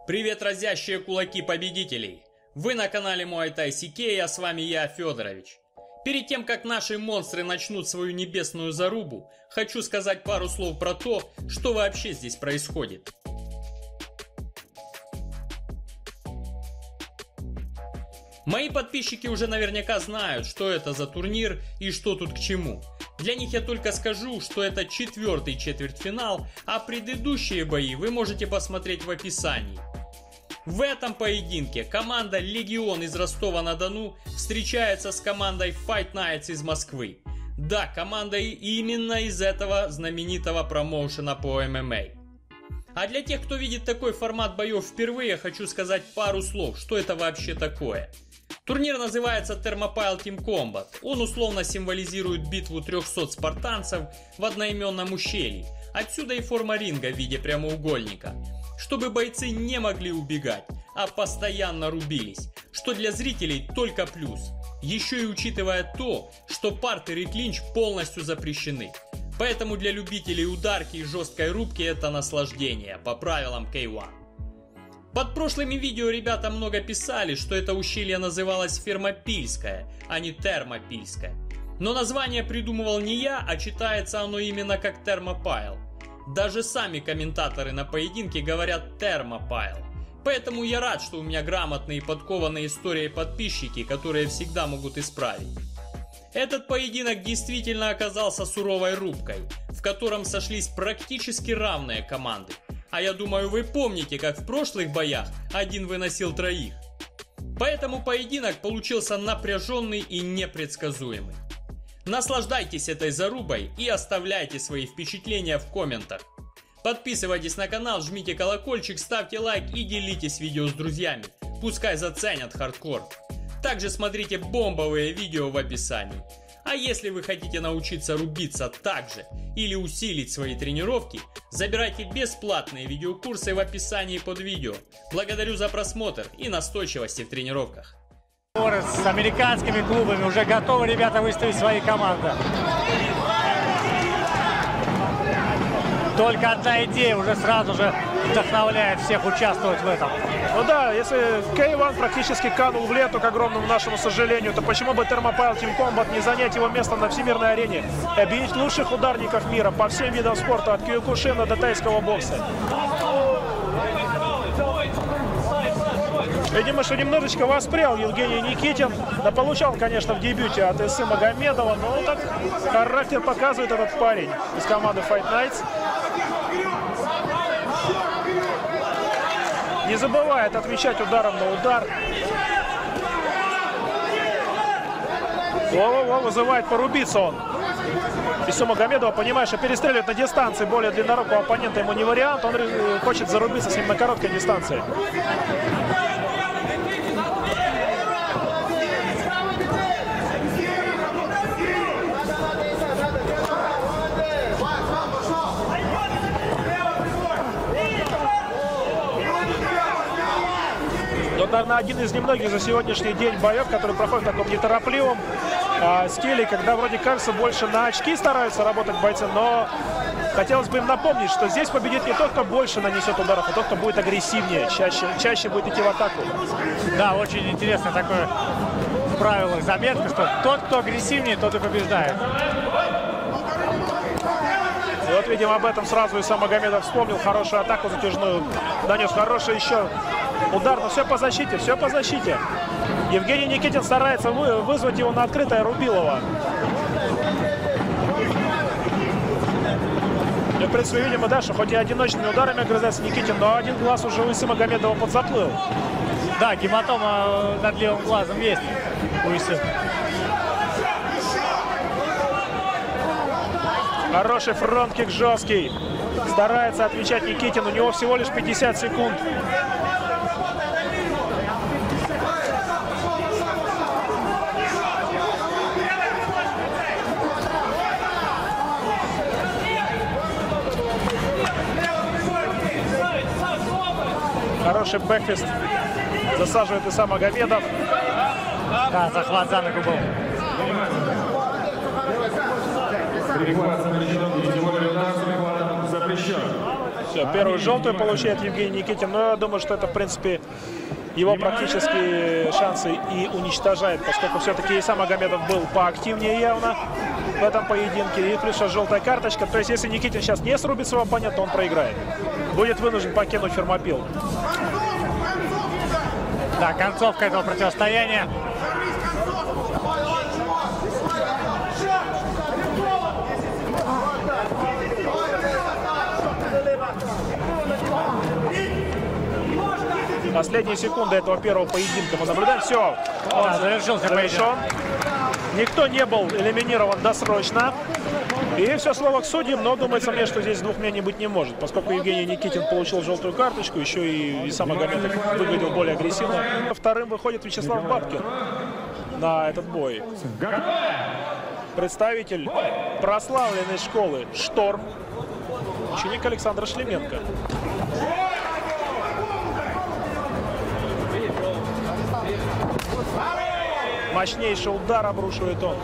Привет, разящие кулаки победителей! Вы на канале Muay Thai CK, а с вами я, Федорович. Перед тем, как наши монстры начнут свою небесную зарубу, хочу сказать пару слов про то, что вообще здесь происходит. Мои подписчики уже наверняка знают, что это за турнир и что тут к чему. Для них я только скажу, что это 4-й четвертьфинал, а предыдущие бои вы можете посмотреть в описании. В этом поединке команда Легион из Ростова-на-Дону встречается с командой Fight Nights из Москвы. Да, команда именно из этого знаменитого промоушена по ММА. А для тех, кто видит такой формат боев впервые, хочу сказать пару слов, что это вообще такое. Турнир называется Thermopyle Team Combat. Он условно символизирует битву 300 спартанцев в одноименном ущелье. Отсюда и форма ринга в виде прямоугольника. Чтобы бойцы не могли убегать, а постоянно рубились, что для зрителей только плюс. Еще и учитывая то, что партер и клинч полностью запрещены. Поэтому для любителей ударки и жесткой рубки это наслаждение по правилам K1. Под прошлыми видео ребята много писали, что это ущелье называлось Фермопильское, а не Термопильское. Но название придумывал не я, а читается оно именно как Thermopyle. Даже сами комментаторы на поединке говорят Thermopyle. Поэтому я рад, что у меня грамотные и подкованные историей подписчики, которые всегда могут исправить. Этот поединок действительно оказался суровой рубкой, в котором сошлись практически равные команды. А я думаю, вы помните, как в прошлых боях один выносил троих. Поэтому поединок получился напряженный и непредсказуемый. Наслаждайтесь этой зарубой и оставляйте свои впечатления в комментах. Подписывайтесь на канал, жмите колокольчик, ставьте лайк и делитесь видео с друзьями. Пускай заценят хардкор. Также смотрите бомбовые видео в описании. А если вы хотите научиться рубиться так же или усилить свои тренировки, забирайте бесплатные видеокурсы в описании под видео. Благодарю за просмотр и настойчивости в тренировках. С американскими клубами уже готовы ребята выставить свои команды. Только одна идея уже сразу же вдохновляет всех участвовать в этом. Ну да, если K1 практически канул в лету, к огромному нашему сожалению, то почему бы Thermopyle Team Combat не занять его место на всемирной арене и объединить лучших ударников мира по всем видам спорта, от киокушина до тайского бокса. Видимо, что немножечко воспрял Евгений Никитин. Да, получал, конечно, в дебюте от Исы Магомедова, но так характер показывает этот парень из команды Fight Nights. Не забывает отвечать ударом на удар. Во-во-во, вызывает порубиться он. Ису Магомедова, понимаешь, что перестреливать на дистанции более длиннорукого оппонента ему не вариант. Он хочет зарубиться с ним на короткой дистанции. Наверное, один из немногих за сегодняшний день боев, который проходит в таком неторопливом стиле, когда вроде кажется больше на очки стараются работать бойцы, но хотелось бы им напомнить, что здесь победит не тот, кто больше нанесет ударов, а тот, кто будет агрессивнее, чаще будет идти в атаку. Да, очень интересно такое в правилах заметка, что тот, кто агрессивнее, тот и побеждает. И вот, видимо, об этом сразу Иса Магомедов вспомнил. Хорошую атаку затяжную нанес, хороший еще удар, но все по защите, все по защите. Евгений Никитин старается вызвать его на открытое рубилово. И, в принципе, видимо, да, что хоть и одиночными ударами огрызается Никитин, но один глаз уже у Исы Магомедова подзаплыл. Да, гематома над левым глазом есть у Исы. Хороший фронт-кик, жесткий. Старается отвечать Никитин. У него всего лишь 50 секунд. Хороший бэкфист. Засаживает Иса Магомедов. Да, захват за ногу был. Перехват запрещен, и тем более удар с перехватом запрещен. Все, первую желтую получает Евгений Никитин. Но я думаю, что это, в принципе, его практически шансы и уничтожает, поскольку все-таки Иса Магомедов был поактивнее явно в этом поединке. И плюс сейчас желтая карточка. То есть, если Никитин сейчас не срубит своего оппонента, он проиграет. Будет вынужден покинуть Фермопил. Да, концовка этого противостояния. Последние секунды этого первого поединка мы наблюдаем. Все, он завершился завершен. Никто не был элиминирован досрочно. И все, слово к судьям, но думается мне, что здесь двух мнений быть не может, поскольку Евгений Никитин получил желтую карточку, еще и Иса Магомедов выглядел более агрессивно. Вторым выходит Вячеслав Бабкин на этот бой. Представитель прославленной школы «Шторм», ученик Александра Шлеменко. Мощнейший удар обрушивает он.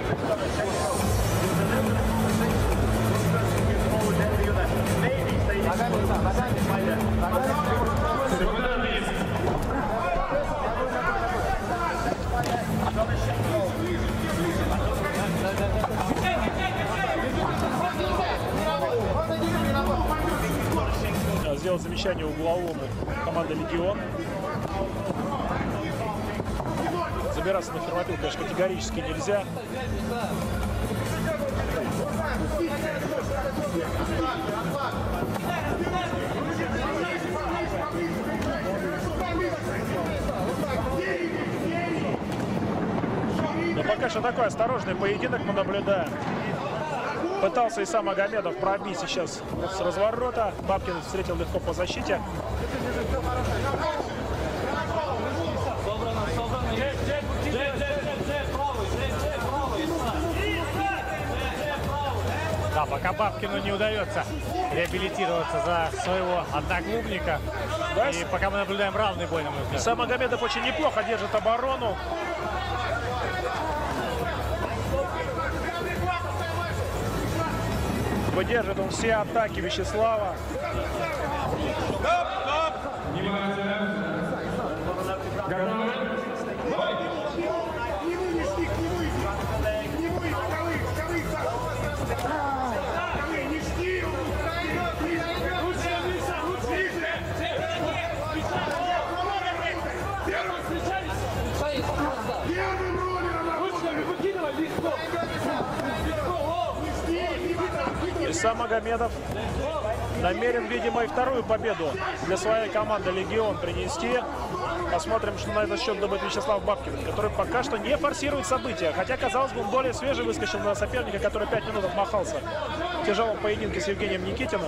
Сделал замечание угловому команды «Легион». Забираться на Фермопил, конечно, категорически нельзя. Но пока что такой осторожный поединок мы наблюдаем. Пытался Иса Магомедов пробить сейчас с разворота. Бабкин встретил легко по защите. Да, пока Бабкину не удается реабилитироваться за своего одноклубника. Да? И пока мы наблюдаем равный бой, на мой взгляд. Иса Магомедов очень неплохо держит оборону. Выдержит он все атаки Вячеслава. Иса Магомедов намерен, видимо, и вторую победу для своей команды «Легион» принести. Посмотрим, что на этот счет думает Вячеслав Бабкин, который пока что не форсирует события. Хотя, казалось бы, он более свежий выскочил на соперника, который 5 минут отмахался в тяжелом поединке с Евгением Никитиным.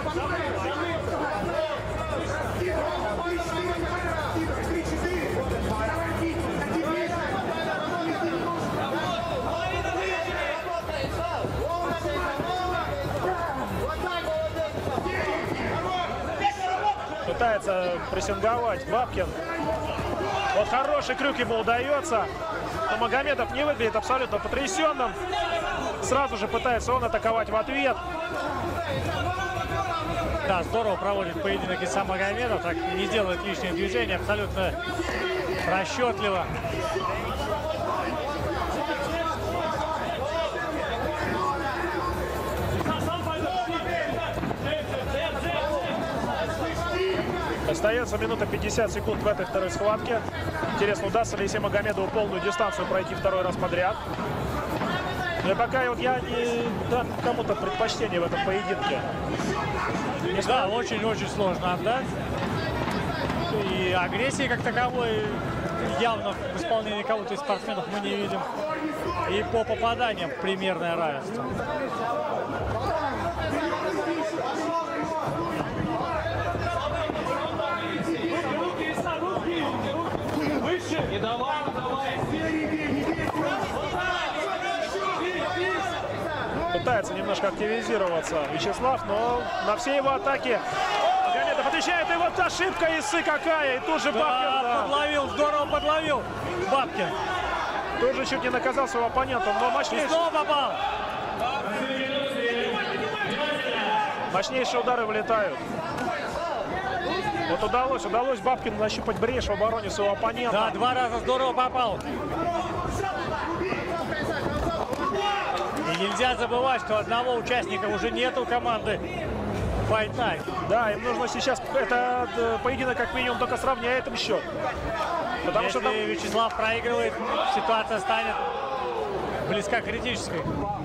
Пытается прессинговать Бабкин. Вот хороший крюк ему удается. Но Магомедов не выглядит абсолютно потрясенным. Сразу же пытается он атаковать в ответ. Да, здорово проводит поединок Иса Магомедов. Так не делает лишние движения. Абсолютно расчетливо. Остается минута 50 секунд в этой второй схватке. Интересно, удастся ли Исе Магомедову полную дистанцию пройти второй раз подряд. Но пока вот я не дам кому-то предпочтение в этом поединке. Да, очень-очень сложно отдать. И агрессии как таковой явно в исполнении кого-то из спортсменов мы не видим. И по попаданиям примерное равенство. Пытается немножко активизироваться Вячеслав, но на все его атаки Магомедов отвечает. И вот ошибка Исы какая. И тут же Бабкин. Да, подловил, здорово подловил Бабкин. Тут же чуть не наказал своего оппонента, но мощнейший. И снова попал. Мощнейшие удары вылетают. Вот удалось Бабкину нащупать брешь в обороне своего оппонента. Да, 2 раза здорово попал. И нельзя забывать, что одного участника уже нету команды Fight Night. Да, им нужно сейчас, это поединок как минимум только сравняет им счет. Потому Если что там... Вячеслав проигрывает, ситуация станет близка к критической.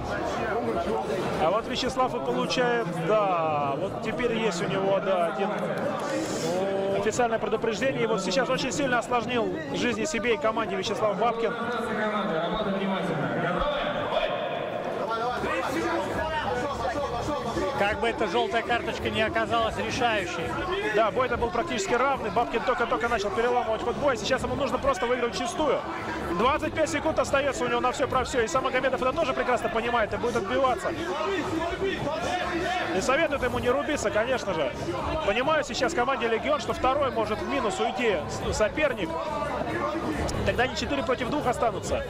А вот Вячеслав и получает, да, вот теперь есть у него, да, один официальное предупреждение. И вот сейчас очень сильно осложнил жизни себе и команде Вячеслав Бабкин. Как бы эта желтая карточка не оказалась решающей. Да, бой-то был практически равный. Бабкин только-только начал переламывать ход боя. Сейчас ему нужно просто выиграть чистую. 25 секунд остается у него на все про все. И сам Магомедов это тоже прекрасно понимает и будет отбиваться. И советует ему не рубиться, конечно же. Понимаю сейчас команде Легион, что второй может в минус уйти соперник. Тогда они 4 против 2 останутся.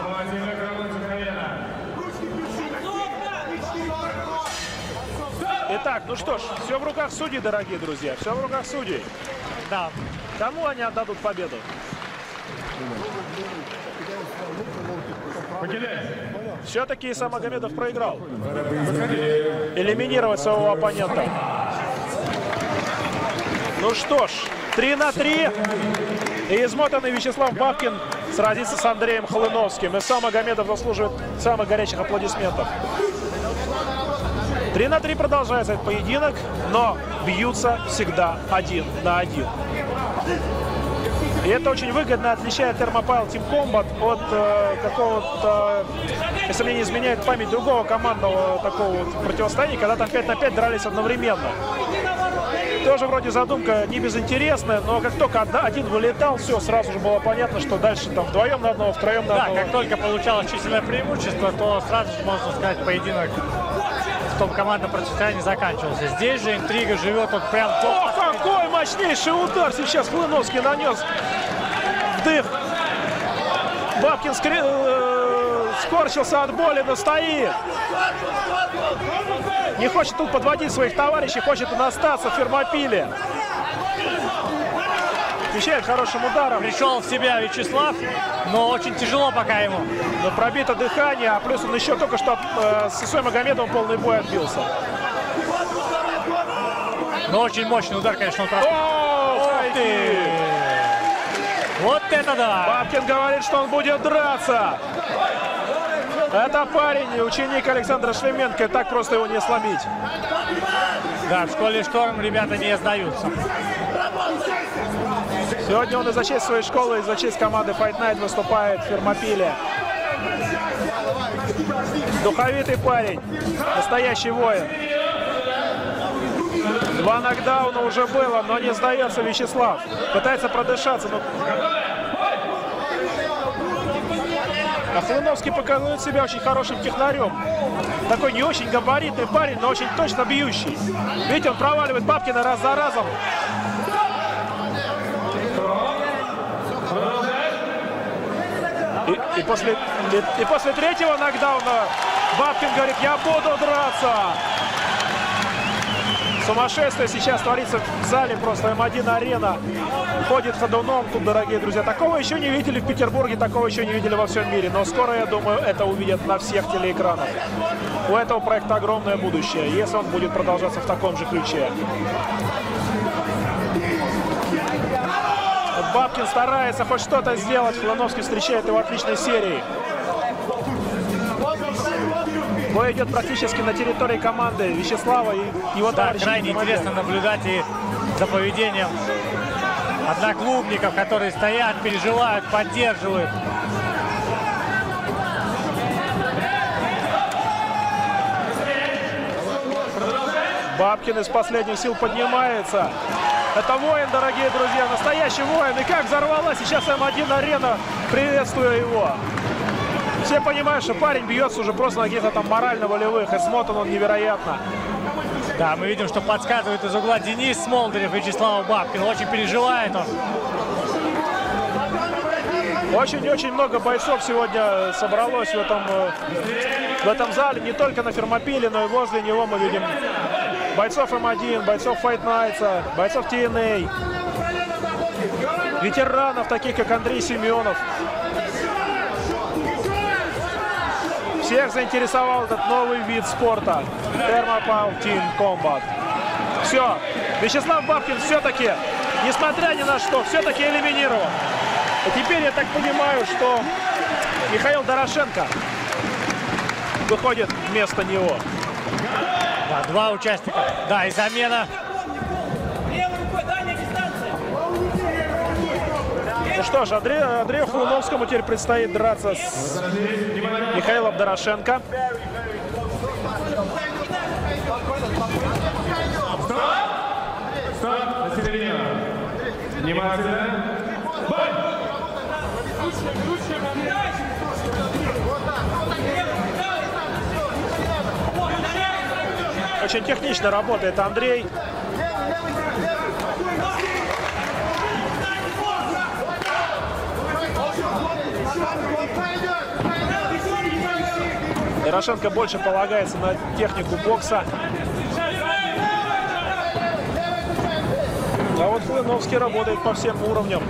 Итак, ну что ж, все в руках судей, дорогие друзья. Все в руках судей. Да. Кому они отдадут победу? Все-таки Иса Магомедов проиграл. Элиминировать своего оппонента. Ну что ж, 3-3. И измотанный Вячеслав Бабкин сразится с Андреем Хлыновским. Иса Магомедов заслуживает самых горячих аплодисментов. 3-3 продолжается этот поединок, но бьются всегда 1 на 1. И это очень выгодно отличает Термопайл Team Combat от какого-то, если мне не изменяет память, другого командного такого вот противостояния, когда там 5 на 5 дрались одновременно. Тоже вроде задумка не безинтересная, но как только один вылетал, все, сразу же было понятно, что дальше там вдвоем на одного, втроем на одного. Да, как только получалось численное преимущество, то сразу же, можно сказать, поединок в том командном противостоянии заканчивался. Здесь же интрига живет вот прям... О, какой мощнейший удар сейчас Хлыновский нанес. Вдых. Бабкин скорчился от боли, но стоит. Не хочет тут подводить своих товарищей, хочет он остаться в Фермопиле. Отвечает хорошим ударом. Пришел в себя Вячеслав, но очень тяжело пока ему. Но пробито дыхание, а плюс он еще только что с Исой Магомедовым полный бой отбился. Но очень мощный удар, конечно, он просто... Вот это да! Бабкин говорит, что он будет драться. Это парень, ученик Александра Шлеменко, и так просто его не сломить. Да, в школе «Шторм» ребята не сдаются. Сегодня он и за честь своей школы, и за честь команды Fight Night выступает в Фермопиле. Духовитый парень, настоящий воин. 2 нокдауна уже было, но не сдается Вячеслав. Пытается продышаться, но... А Хлыновский показывает себя очень хорошим технарем. Такой не очень габаритный парень, но очень точно бьющий. Видите, он проваливает Бабкина раз за разом. И после 3-го нокдауна Бабкин говорит: я буду драться. Сумасшествие сейчас творится в зале, просто М1 арена ходит ходуном тут, дорогие друзья. Такого еще не видели в Петербурге, такого еще не видели во всем мире. Но скоро, я думаю, это увидят на всех телеэкранах. У этого проекта огромное будущее, если он будет продолжаться в таком же ключе. Бабкин старается хоть что-то сделать. Хлыновский встречает его отличной серией. Бой идет практически на территории команды Вячеслава и его товарищей. Крайне интересно наблюдать и за поведением одноклубников, которые стоят, переживают, поддерживают. Бабкин из последних сил поднимается. Это воин, дорогие друзья, настоящий воин. И как взорвалась сейчас М1 арена, приветствуя его. Все понимают, что парень бьется уже просто на каких-то там морально-волевых, и смотан он невероятно. Да, мы видим, что подсказывает из угла Денис Смолдырев Вячеславу Бабкину. Очень переживает он. Очень-очень много бойцов сегодня собралось в этом зале. Не только на Фермопиле, но и возле него мы видим бойцов М1, бойцов Fight Nights, бойцов TNA, ветеранов, таких как Андрей Семенов. Всех заинтересовал этот новый вид спорта – Thermopile Team Combat. Все, Вячеслав Бабкин все-таки, несмотря ни на что, все-таки элиминирован. И теперь я так понимаю, что Михаил Дорошенко выходит вместо него. Да, два участника. Да, и замена. Ну что ж, Андрею Флуновскому теперь предстоит драться с Михаилом Дорошенко. Очень технично работает Андрей. Дорошенко больше полагается на технику бокса. А вот Флуновский работает по всем уровням.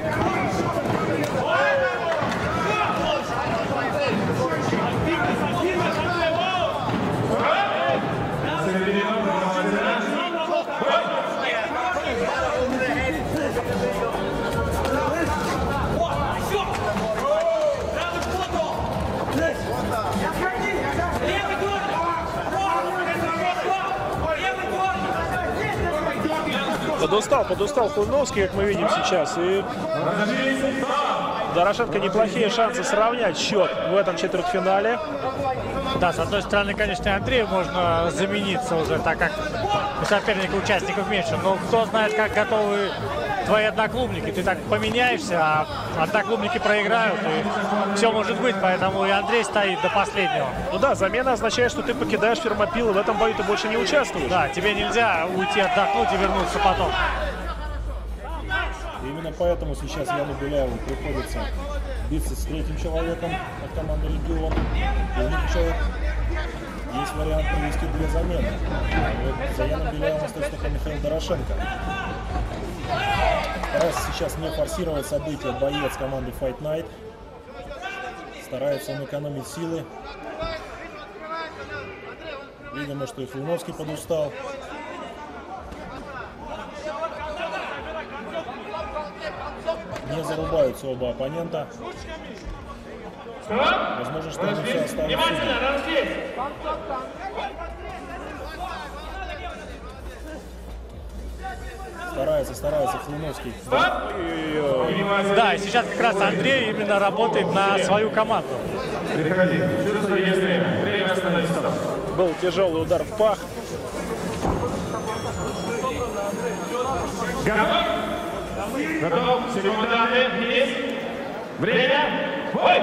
Подустал Флуновский, как мы видим сейчас. И Дорошенко неплохие шансы сравнять счет в этом четвертьфинале. Да, с одной стороны, конечно, Андрею можно замениться уже, так как у соперника участников меньше. Но кто знает, как готовы твои одноклубники. Ты так поменяешься, а одноклубники проиграют, и все может быть. Поэтому и Андрей стоит до последнего. Ну да, замена означает, что ты покидаешь Фермопил, и в этом бою ты больше не участвуешь. Да, тебе нельзя уйти отдохнуть и вернуться потом. Именно поэтому сейчас Яну Беляеву приходится биться с третьим человеком от команды «Легион». И у них еще есть вариант провести две замены. А вот за Яном Беляевым остается только Михаил Дорошенко. Старается сейчас не форсировать события боец команды Fight Night. Старается он экономить силы. Видимо, что и Флуновский подустал. Не зарубаются оба оппонента. Возможно, что они все останутся. Старается Флуновский. Да, и сейчас как раз Андрей именно работает на свою команду. Был тяжелый удар в пах. Готов? Секунданты, есть. Время. Бой!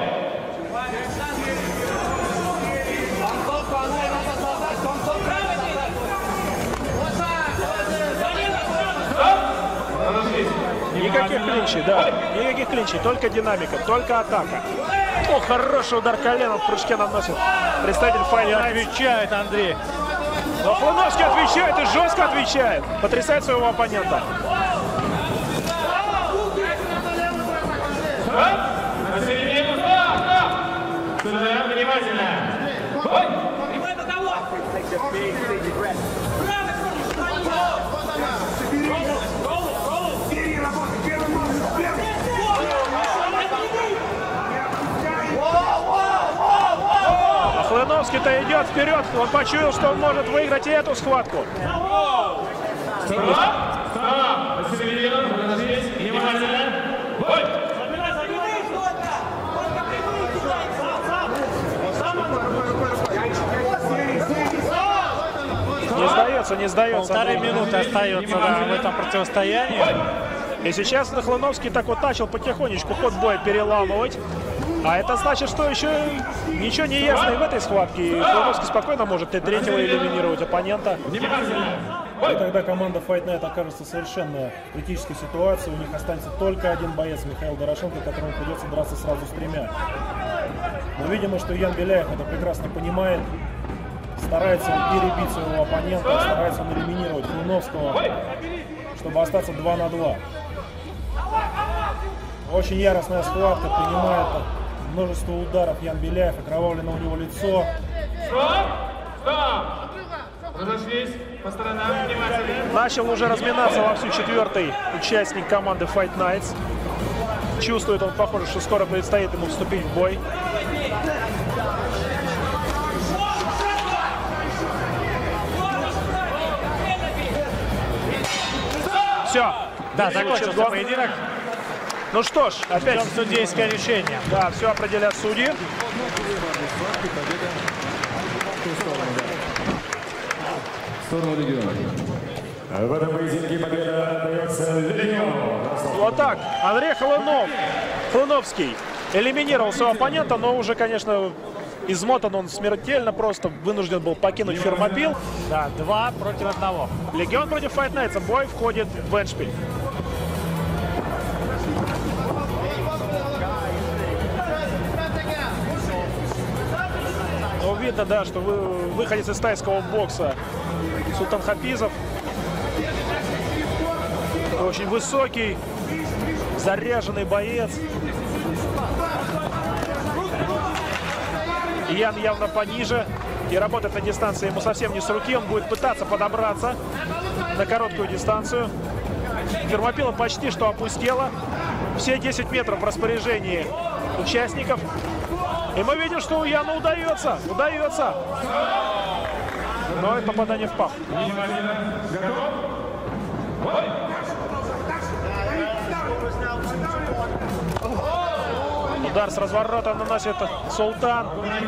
Никаких клинчей, да. Никаких клинчей, только динамика, только атака. О, хороший удар коленом в прыжке наносит представитель Fight Night. Отвечает Андрей. Но Флуновский отвечает и жестко отвечает. Потрясает своего оппонента. На середину. Стоп! Внимательно. Бой! Флуновский-то идет вперед. Он почуял, что он может выиграть и эту схватку. Стоп! На середину. Внимательно. Бой! Не сдается. Полторы минуты остается в этом противостоянии. И сейчас Флуновский так вот начал потихонечку ход боя переламывать. А это значит, что еще ничего не ясно и в этой схватке. И Флуновский спокойно может и третьего элиминировать оппонента. И тогда команда Fight Night окажется совершенно в критической ситуации. У них останется только один боец, Михаил Дорошенко, которому придется драться сразу с тремя. Но видимо, что Ян Беляев это прекрасно понимает. Старается он перебить своего оппонента, старается он элиминировать Хлуновского, чтобы остаться 2 на 2. Очень яростная схватка, принимает множество ударов Ян Беляев, окровавлено у него лицо. Разошлись по сторонам, внимательно. Начал уже разминаться вовсю 4-й участник команды Fight Nights. Чувствует он, похоже, что скоро предстоит ему вступить в бой. Все. Да, закончился поединок. Ну что ж, опять Ждем судейское решение. да, все определят судьи. В этом поединке победа дается Легиону. Вот так. Андрей Хлуновский элиминировал своего оппонента, но уже, конечно, измотан он смертельно, просто вынужден был покинуть Фермопил. Да, 2 против 1. Легион против Fight Nights. Бой входит в эндшпиль. Ну, видно, да, что выходец из тайского бокса Султан Хапизов. Очень высокий, заряженный боец. Ян явно пониже и работает на дистанции ему совсем не с руки. Он будет пытаться подобраться на короткую дистанцию. Фермопила почти что опустела. Все 10 метров в распоряжении участников. И мы видим, что у Яна удается. Но это попадание в пах. Удар с разворота наносит Султан.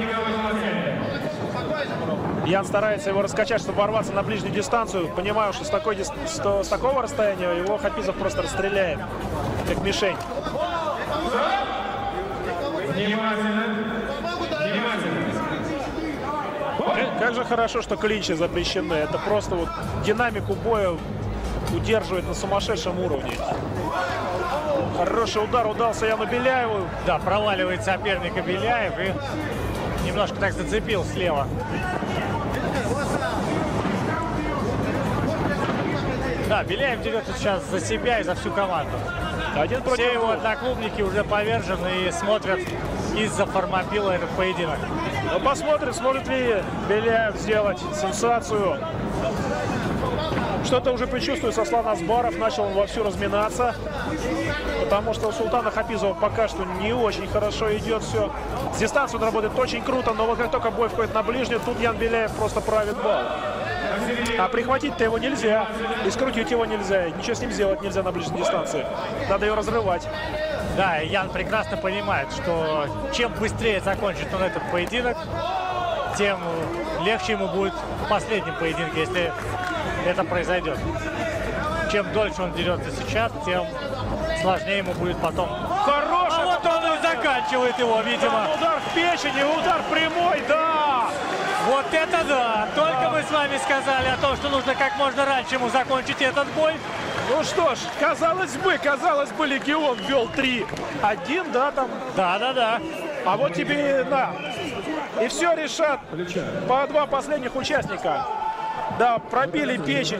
Ян старается его раскачать, чтобы ворваться на ближнюю дистанцию. Понимаю, что с такого расстояния его Хапизов просто расстреляет, как мишень. Как же хорошо, что клинчи запрещены. Это просто вот динамику боя удерживает на сумасшедшем уровне. Хороший удар удался Яну Беляеву. Да, проваливает соперника Беляев и немножко так зацепил слева. Да, Беляев дерется сейчас за себя и за всю команду. Один против Все его двух. одноклубники уже повержены и смотрят из-за Фермопила этот поединок. Ну, посмотрим, сможет ли Беляев сделать сенсацию. Что-то уже предчувствует Аслан Асбаров. Начал он вовсю разминаться. Потому что у Султана Хапизова пока что не очень хорошо идет все. С дистанции он работает очень круто, но вот как только бой входит на ближнюю, тут Ян Беляев просто правит бал. А прихватить-то его нельзя. И скрутить его нельзя. Ничего с ним сделать нельзя на ближней дистанции. Надо ее разрывать. Да, и Ян прекрасно понимает, что чем быстрее закончит он этот поединок, тем легче ему будет в последнем поединке, если это произойдет. Чем дольше он дерется сейчас, тем сложнее ему будет потом. Хороший! А вот он и заканчивает его, видимо. Удар в печени, удар прямой, да! Вот это да! Только мы с вами сказали о том, что нужно как можно раньше ему закончить этот бой. Ну что ж, казалось бы, Легион вел 3-1, да, там. Да. А вот тебе, да. И все решат по 2 последних участника. Да, пробили печень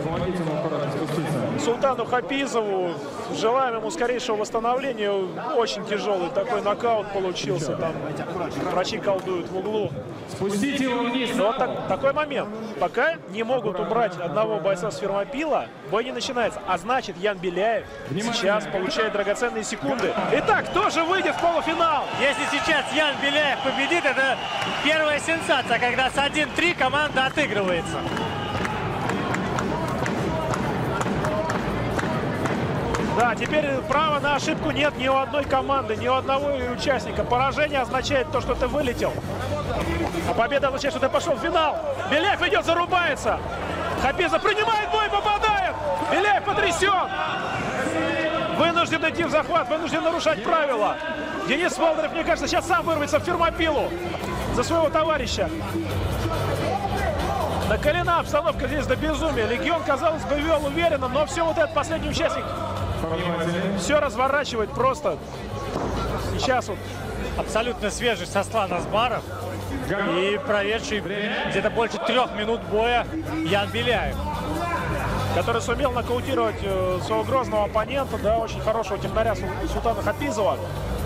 Султану Хапизову. Желаем ему скорейшего восстановления. Очень тяжелый такой нокаут получился. Там врачи колдуют в углу. Спустите его вниз. Но вот такой момент. Пока не могут убрать одного бойца с Фермопила, бой не начинается. А значит, Ян Беляев сейчас получает драгоценные секунды. Итак, кто же выйдет в полуфинал? Если сейчас Ян Беляев победит, это первая сенсация, когда с 1-3 команда отыгрывается. Да, теперь права на ошибку нет ни у одной команды, ни у одного участника. Поражение означает то, что ты вылетел. А победа означает, что ты пошел в финал. Беляев идет, зарубается. Хапизов принимает бой, попадает. Беляев потрясен. Вынужден идти в захват, вынужден нарушать правила. Денис Волдырев, мне кажется, сейчас сам вырвется в Фермопилу за своего товарища. Накалена обстановка здесь до безумия. Легион, казалось бы, вел уверенно, но все вот этот последний участник все разворачивает просто. Сейчас вот Абсолютно свежий Аслан Асбаров. и проведший где-то больше 3 минут боя Ян Беляев, который сумел нокаутировать своего грозного оппонента, да, очень хорошего технаря Султана Хафизова.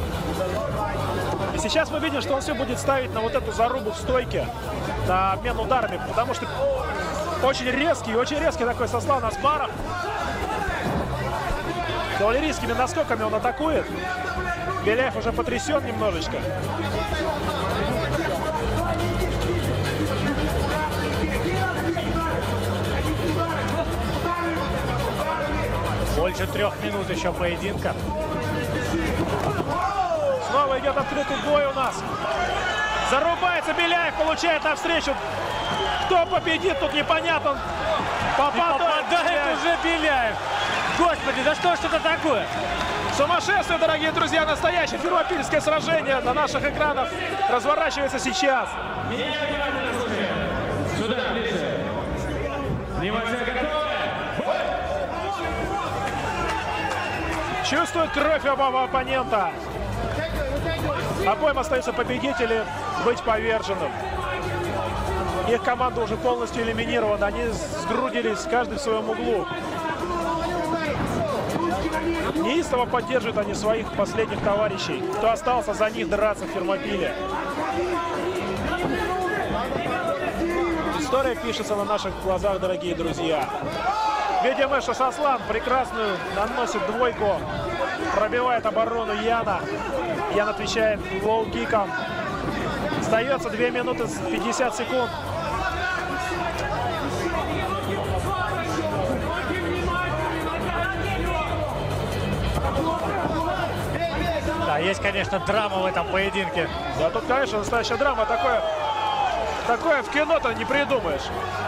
И сейчас мы видим, что он все будет ставить на вот эту зарубу в стойке, на обмен ударами, потому что очень резкий такой Сослан Асбаров. Кавалерийскими наскоками он атакует. Беляев уже потрясен немножечко. Больше 3 минут еще поединка. Снова идет открытый бой у нас. Зарубается Беляев, получает навстречу. Кто победит, тут непонятно. Попадает уже Беляев. Господи, да что ж это такое? Сумасшествие, дорогие друзья, настоящее фермопильское сражение на наших экранах разворачивается сейчас. Сюда, ближе. Внимание, готовы. Чувствует кровь обоих оппонента. Обоим остаются победители быть поверженным. Их команда уже полностью элиминирована. Они сгрудились каждый в своем углу. Неистово поддерживают они своих последних товарищей, кто остался за них драться в Фермопиле. История пишется на наших глазах, дорогие друзья. Видим, что Сослан прекрасную наносит двойку, пробивает оборону Яна. Ян отвечает лоу-киком. Остается 2 минуты 50 секунд. Да, есть, конечно, драма в этом поединке. Да, тут, конечно, настоящая драма. Такое в кино-то не придумаешь.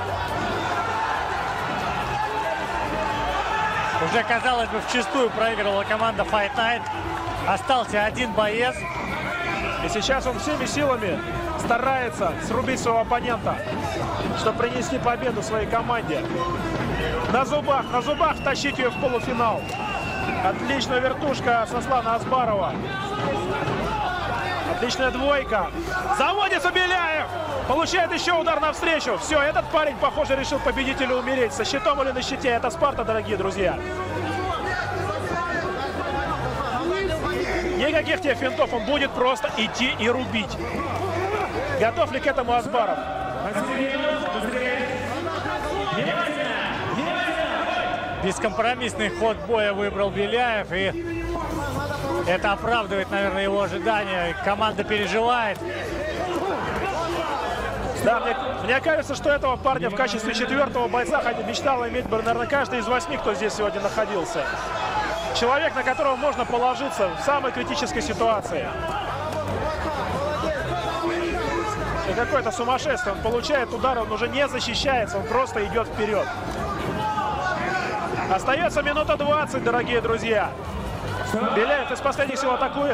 Уже, казалось бы, вчистую проигрывала команда Fight Night. Остался один боец. И сейчас он всеми силами старается срубить своего оппонента, чтобы принести победу своей команде. На зубах тащить ее в полуфинал. Отличная вертушка Сослана Асбарова. Отличная двойка. Заводится Беляев. Получает еще удар навстречу. Все, этот парень, похоже, решил победить или умереть. Со щитом или на щите. Это Спарта, дорогие друзья. Никаких тебе финтов. Он будет просто идти и рубить. Готов ли к этому Асбаров? Бескомпромиссный ход боя выбрал Беляев, и это оправдывает, наверное, его ожидания. Команда переживает. Да, мне кажется, что этого парня в качестве 4-го бойца мечтал иметь, наверное, каждый из 8, кто здесь сегодня находился. Человек, на которого можно положиться в самой критической ситуации. Это какое-то сумасшествие. Он получает удар, он уже не защищается, он просто идет вперед. Остается минута 20, дорогие друзья. Беляев из последних сил атакует.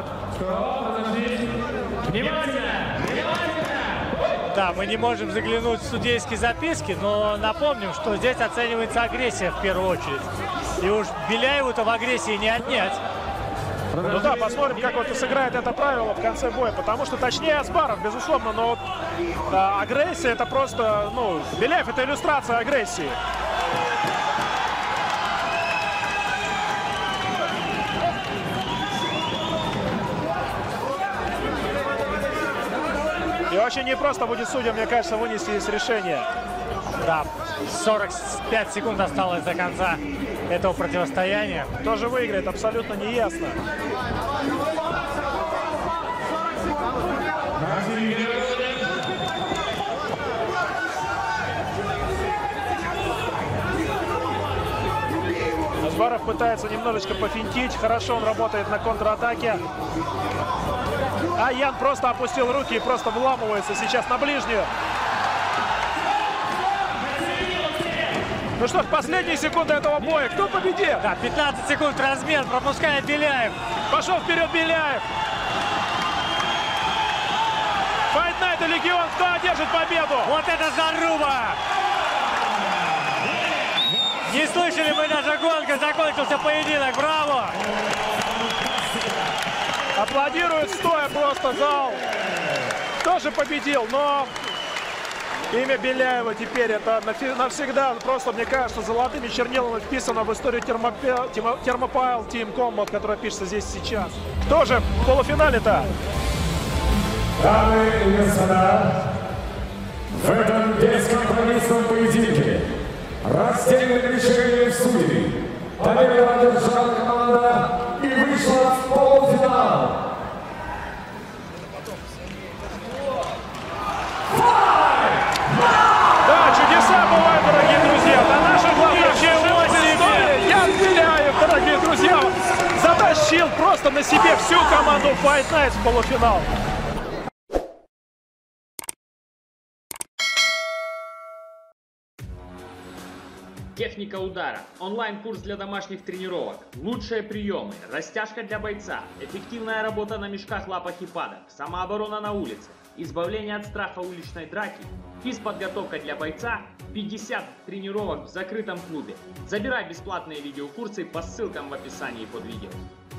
Да, мы не можем заглянуть в судейские записки, но напомним, что здесь оценивается агрессия в первую очередь. И уж Беляеву-то в агрессии не отнять. Ну да, посмотрим, как вот сыграет это правило в конце боя. Потому что точнее Асбаров, безусловно, но вот агрессия это просто, ну, Беляев это иллюстрация агрессии. И очень непросто будет судьям, мне кажется, вынести из решения. Да, 45 секунд осталось до конца этого противостояния. Кто же выиграет, абсолютно неясно. Асбаров пытается немножечко пофинтить. Хорошо он работает на контратаке. А Ян просто опустил руки и просто вламывается сейчас на ближнюю. Ну что ж, последние секунды этого боя. Кто победит? Да, 15 секунд размен, пропускает Беляев. Пошел вперед Беляев. Fight Night и Легион, кто одержит победу? Вот это заруба! Не слышали мы даже гонка, закончился поединок, браво! Аплодирует стоя просто зал. тоже победил, но имя Беляева теперь это навсегда просто, мне кажется, золотыми чернилами вписано в историю Термопайл Team Combat, которая пишется здесь сейчас. Кто же в полуфинале-то? Дамы и господа, в этом бескомпромиссном поединке раздельным решением судей победу одержала команда и вышла в полуфинал. Да, чудеса бывают, дорогие друзья. На наших глазах история. Ян Беляев, дорогие друзья, затащил просто на себе всю команду Fight Nights в полуфинал. Техника удара, онлайн-курс для домашних тренировок, лучшие приемы, растяжка для бойца, эффективная работа на мешках, лапах и падах, самооборона на улице, избавление от страха уличной драки, физподготовка для бойца, 50 тренировок в закрытом клубе. Забирай бесплатные видеокурсы по ссылкам в описании под видео.